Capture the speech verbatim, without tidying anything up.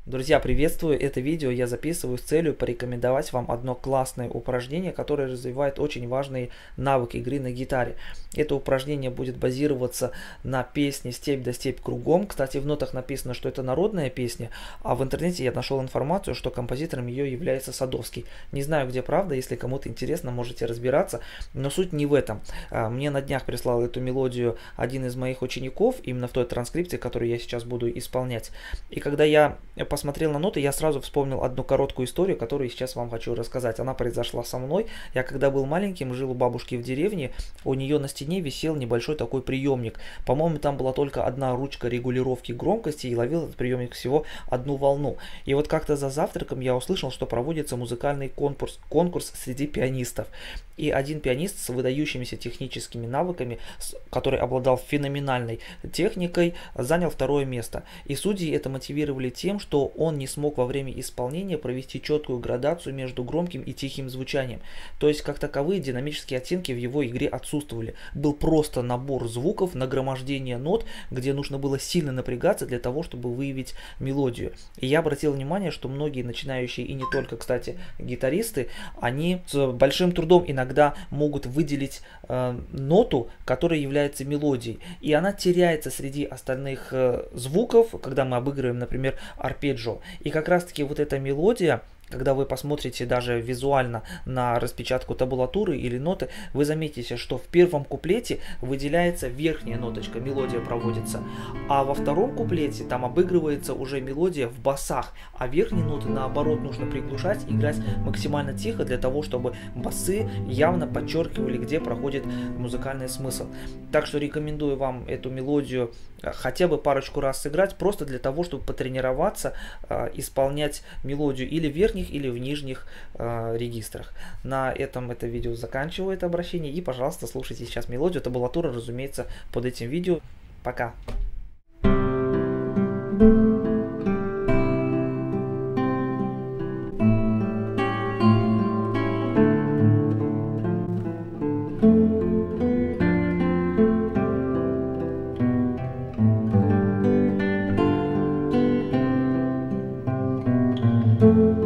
Друзья, приветствую! Это видео я записываю с целью порекомендовать вам одно классное упражнение, которое развивает очень важный навык игры на гитаре. Это упражнение будет базироваться на песне «Степь да степь кругом». Кстати, в нотах написано, что это народная песня, а в интернете я нашел информацию, что композитором ее является Садовский. Не знаю, где правда, если кому-то интересно, можете разбираться, но суть не в этом. Мне на днях прислал эту мелодию один из моих учеников, именно в той транскрипции, которую я сейчас буду исполнять. И когда я посмотрел на ноты, я сразу вспомнил одну короткую историю, которую сейчас вам хочу рассказать. Она произошла со мной. Я когда был маленьким, жил у бабушки в деревне, у нее на стене висел небольшой такой приемник. По-моему, там была только одна ручка регулировки громкости, и ловил этот приемник всего одну волну. И вот как-то за завтраком я услышал, что проводится музыкальный конкурс, конкурс среди пианистов. И один пианист с выдающимися техническими навыками, который обладал феноменальной техникой, занял второе место. И судьи это мотивировали тем, что он не смог во время исполнения провести четкую градацию между громким и тихим звучанием. То есть, как таковые динамические оттенки в его игре отсутствовали. Был просто набор звуков, нагромождение нот, где нужно было сильно напрягаться для того, чтобы выявить мелодию. И я обратил внимание, что многие начинающие, и не только, кстати, гитаристы, они с большим трудом иногда Иногда могут выделить э, ноту, которая является мелодией, и она теряется среди остальных э, звуков, когда мы обыгрываем, например, арпеджио. И как раз таки вот эта мелодия, когда вы посмотрите даже визуально на распечатку табулатуры или ноты, вы заметите, что в первом куплете выделяется верхняя ноточка, мелодия проводится, а во втором куплете там обыгрывается уже мелодия в басах, а верхние ноты наоборот нужно приглушать, играть максимально тихо для того, чтобы басы явно подчеркивали, где проходит музыкальный смысл. Так что рекомендую вам эту мелодию хотя бы парочку раз сыграть, просто для того, чтобы потренироваться, э, исполнять мелодию или в верхних, или в нижних э, регистрах. На этом это видео заканчиваю, это обращение, и, пожалуйста, слушайте сейчас мелодию. Табулатура, разумеется, под этим видео. Пока! Thank you.